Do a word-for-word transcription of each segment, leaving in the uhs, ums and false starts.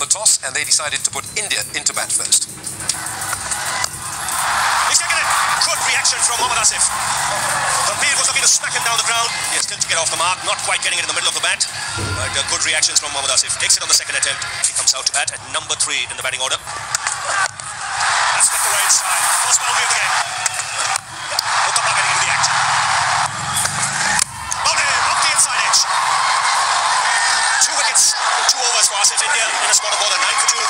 toss, and they decided to put India into bat first. He's taken it. Good reaction from Mohammad Asif. Gambhir was looking to smack him down the ground. He still to get off the mark, not quite getting it in the middle of the bat. But uh, good reactions from Mohammad Asif. Takes it on the second attempt. He comes out to bat at number three in the batting order. That's left away inside. First boundary of the game. Uthappa getting into the act. Bowled in off the inside edge. Two wickets, two overs for Asif. India in a squad of more than nine for two.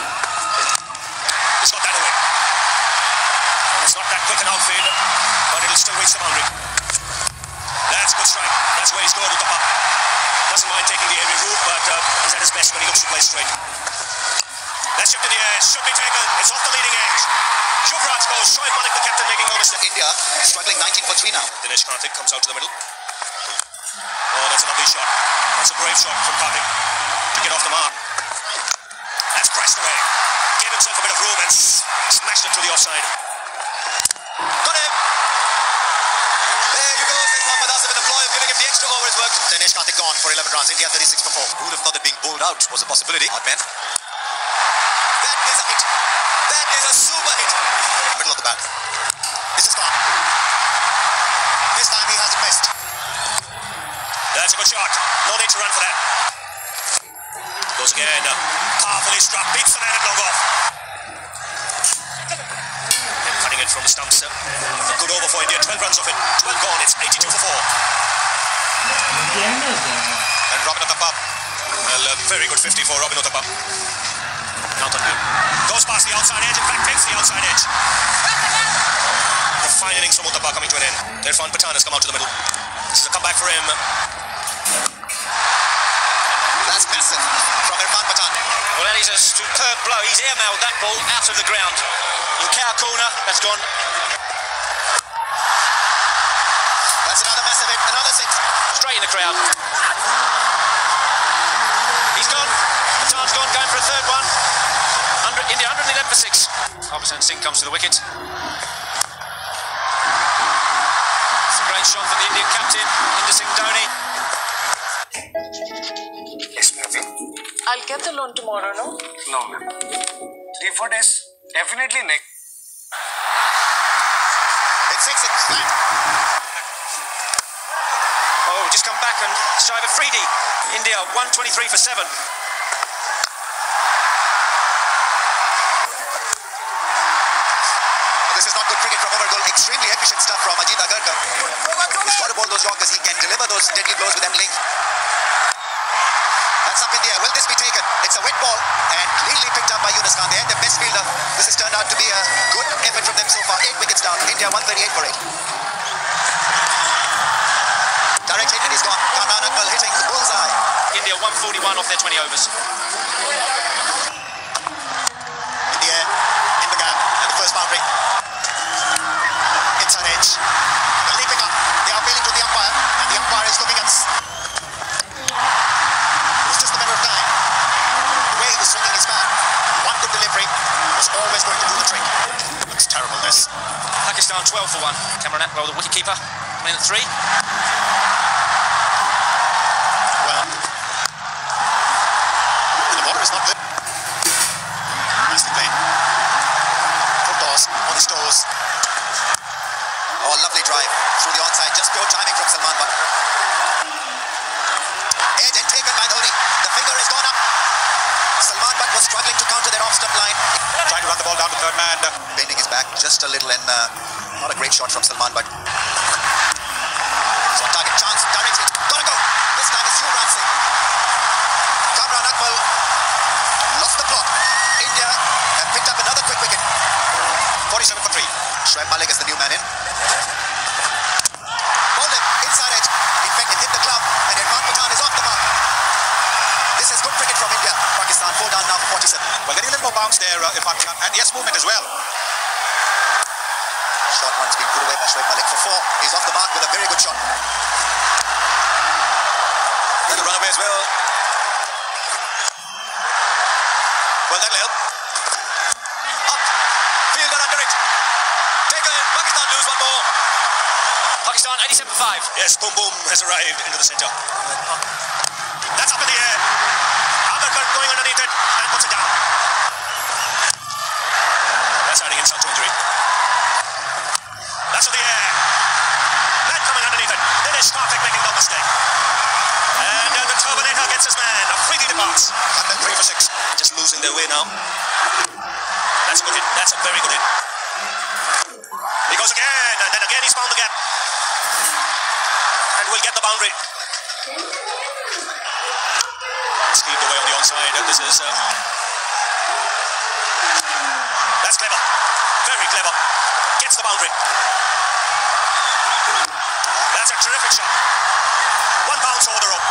He's got that away. It's not that quick an outfield, but it'll still reach the boundary. That's a good strike. That's where he's going with the puck. Doesn't mind taking the aerial route, but uh, he's at his best when he looks to play straight. That's shipped in the air. Should be taken. It's off the leading edge. Yuvraj goes. Shoaib Malik, the captain, making no mistake. India struggling nineteen for three now. Dinesh Karthik comes out to the middle. Oh, that's a lovely shot. That's a brave shot from Karthik to get off the mark. That's crashed away. Gave himself a bit of room and smashed it to the offside. Got him! There you go, says Mohammad Asif in the ploy of giving him the extra over his work. Dinesh Karthik gone for eleven runs. India thirty-six for four. Who would have thought that being bowled out was a possibility? Hard man. That is a hit. That is a super hit. Middle of the bat. This is gone. This time he hasn't missed. That's a good shot. No need to run for that. Goes again. Powerfully struck. Beats the man at long off. Cutting it from the stumps. A good over for India. twelve runs off it. twelve gone. It's eighty-two for four. And Robin Uthappa. Well, a very good fifty for Robin Uthappa. Not on him. Goes past the outside edge. In fact, takes the outside edge. A fine innings from Uthappa coming to an end. Irfan Pathan has come out to the middle. This is a comeback for him. That's massive from Irfan Pathan. Well, that is a superb blow. He's airmailed that ball out of the ground. In cow corner, that's gone. That's another massive hit, another six. Straight in the crowd. He's gone. Pathan's gone, going for a third one. one hundred, India one hundred eleven for six. Harbhajan Singh comes to the wicket. It's a great shot from the Indian captain, Inder Singh Dhoni. Yes, ma'am. I'll get the loan tomorrow, no? No, ma'am. Three, four days. Definitely next. It's six, it's flat. Oh, just come back and Shiva Afridi. India one twenty-three for seven. This is not good cricket from Overgoal. Extremely efficient stuff from Ajit Agarkar. He's got to bowl those Yorkers. He can deliver those deadly blows with them link. That's up in the air. Will this be taken? It's a wet ball and cleanly picked up by Yunus Khan. They had their best fielder. This has turned out to be a good effort from them so far. Eight wickets down. India one thirty-eight for eight. Direct hit and he's gone. Kamran Akmal hitting the bullseye. India one forty-one off their twenty overs. In the air, in the gap, and the first boundary. Inside edge. They're leaping up. They are appealing to the umpire, and the umpire is looking at us. It was just a matter of time. The way he was swinging his bat, one good delivery was always going to do the trick. Looks terrible, this. Pakistan twelve for one. Kamran Akmal, the wicketkeeper, in at three. Well, the water is not good. Nicely played. Foot toss on his toes. Oh, lovely drive through the onside. Just pure timing from Salman Butt. Edge and taken by Dhoni. The finger has gone up. Salman Butt was struggling to counter that off-stump line. Trying to run the ball down to third man. Bending his back just a little and uh, not a great shot from Salman Butt. So target chance. Direct hit. Gotta go. This time it's Yuvraj Singh. Kamran Akmal lost the plot. India have picked up another quick wicket. forty-seven for three. Shoaib Malik is the new man in. Bowled him inside edge. In fact, it hit the glove and Irfan Pathan is off the mark. This is good cricket from India. Pakistan four down now for forty-seven. Well, getting a little more bounce there, uh, Irfan Pathan, and yes, movement as well. Short one's been put away by Shoaib Malik for four. He's off the mark with a very good shot. Little run away as well. Well, that'll help. Up. Fielder under it. Taken. Pakistan lose one more. Pakistan eighty-seven for five. Yes, Boom Boom has arrived into the centre. That's up in the air. uppercut going underneath it and puts it down. That's adding insult to injury. That's in the air. Man coming underneath it. Dinesh Karthik making no mistake. And uh, the Terminator gets his man. A freely departs. And then three for six. Just losing their way now. That's a good hit. That's a very good hit. He goes again. And then again he's found the gap. And will get the boundary. Skeeved away on the onside. And this is... Uh, that's clever. Very clever. Gets the boundary. That's a terrific shot. One bounce over the rope.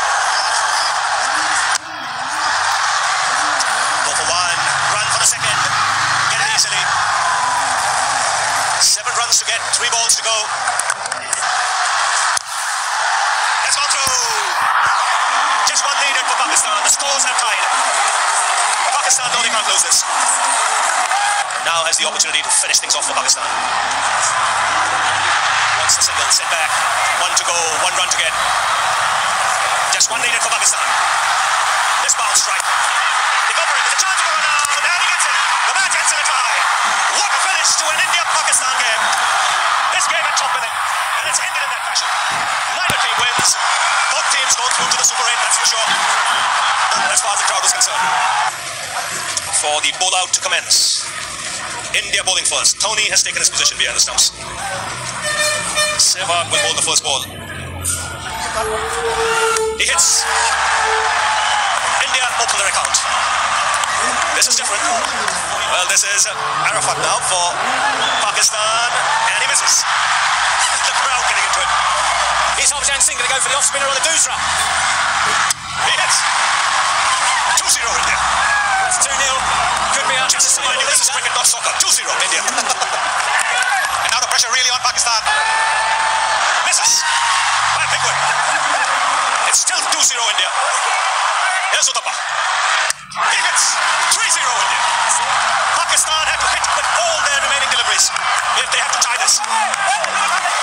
Go for one. Run for the second. Get it easily. Seven runs to get. Three balls to go. That's gone through. Just one needed for Pakistan. The scores have tied. Pakistan know they can't lose this. Now has the opportunity to finish things off for Pakistan. Once the single set back. One to go. One run to get. Just one needed for Pakistan. This bounce strike. They go for it. There's a chance of a run out. And he gets it. The match ends in a tie. What a finish to an India-Pakistan game. This game had top billing. And it's ended in that fashion. Neither team wins. Both teams go through to the Super eight, that's for sure. As far as the crowd is concerned. For the ball out to commence. India bowling first. Tony has taken his position behind the stumps. Sehwag will bowl the first ball. He hits. India open their account. This is different. Well, this is Arafat now for Pakistan. And he misses. The crowd getting into it. Here's Harbhajan Singh going to go for the off spinner on the Doosra. He hits. two zero India. That's two nil. Could be out. Just to remind you, this is cricket, not soccer. two zero India. And now the pressure really on Pakistan. Misses. By a big win. It's still two zero India. Here's Uthappa. He hits. three zero India. Pakistan have to hit with all their remaining deliveries if they have to tie this.